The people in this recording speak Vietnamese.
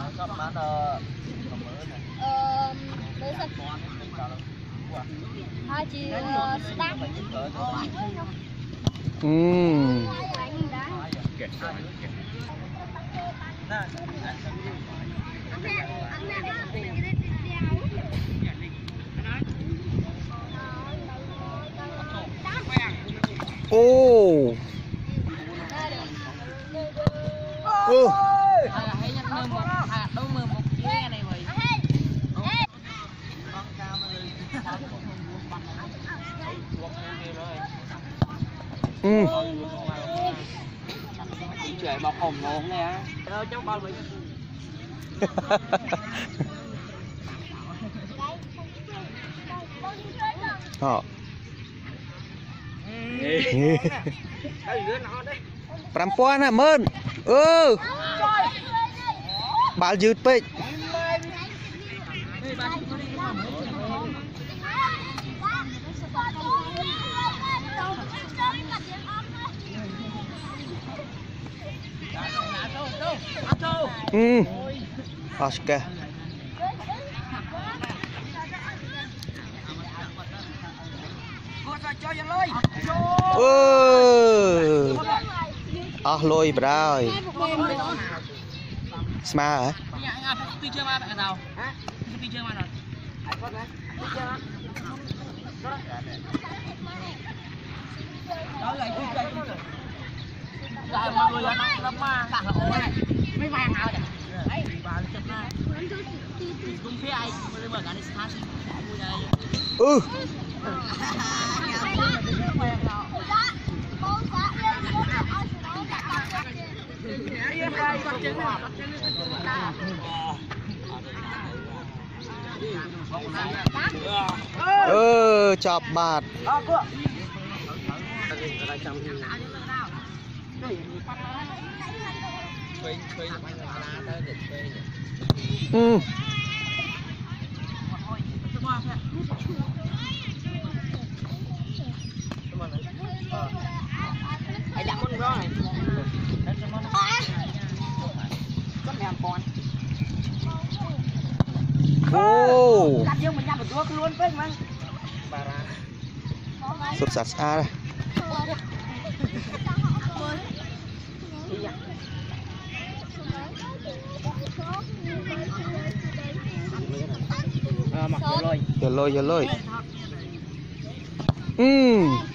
Ô. Trời bọc hồng ngon nè. Cháu con mình. Họ. Perempuan á mơn. Bal dứt pek. Aska. Lôi brai. Smile hả? Mấy vàng nào vậy? Đấy, cũng phía ai mới mở cái này chọc bạt. Hãy đặt con đó này. Có mèo con. Ô. Đặt vô mình nhặt được luôn phết mà. Sốt sạt xa đây. Mặc vô lôi. Vô lôi.